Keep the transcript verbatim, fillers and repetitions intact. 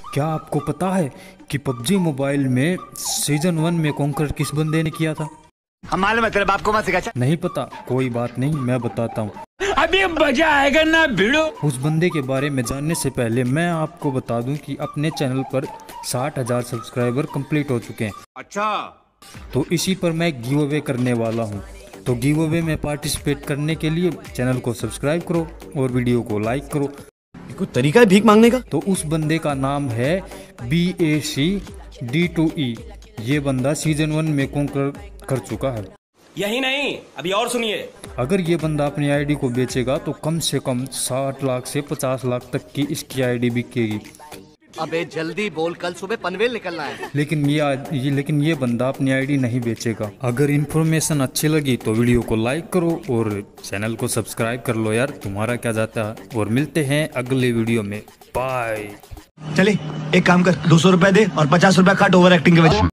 क्या आपको पता है कि पबजी मोबाइल में सीजन वन में कॉन्कर किस बंदे ने किया था? हम मालूम है, तेरे बाप को मत सिखा। नहीं पता? कोई बात नहीं, मैं बताता हूँ। अभी मजा आएगा ना भिड़ो। उस बंदे के बारे में जानने से पहले मैं आपको बता दूं कि अपने चैनल पर साठ हजार सब्सक्राइबर कंप्लीट हो चुके हैं। अच्छा, तो इसी पर मैं गिव अवे करने वाला हूं। तो गिव अवे में पार्टिसिपेट करने के लिए चैनल को सब्सक्राइब करो और वीडियो को लाइक करो। कोई तरीका है भीख मांगने का? तो उस बंदे का नाम है B A C D two E. ये बंदा सीजन वन में कॉन्कर कर चुका है। यही नहीं, अभी और सुनिए। अगर ये बंदा अपनी आईडी को बेचेगा तो कम से कम साठ लाख से पचास लाख तक की इसकी आईडी बिकेगी। अबे जल्दी बोल, कल सुबह पनवेल निकलना है। लेकिन ये, ये लेकिन ये बंदा अपनी आईडी नहीं बेचेगा। अगर इन्फॉर्मेशन अच्छी लगी तो वीडियो को लाइक करो और चैनल को सब्सक्राइब कर लो यार, तुम्हारा क्या जाता है। और मिलते हैं अगले वीडियो में। बाय। चले एक काम कर, दो सौ रुपए दे और पचास रुपए काट ओवर एक्टिंग के वजह।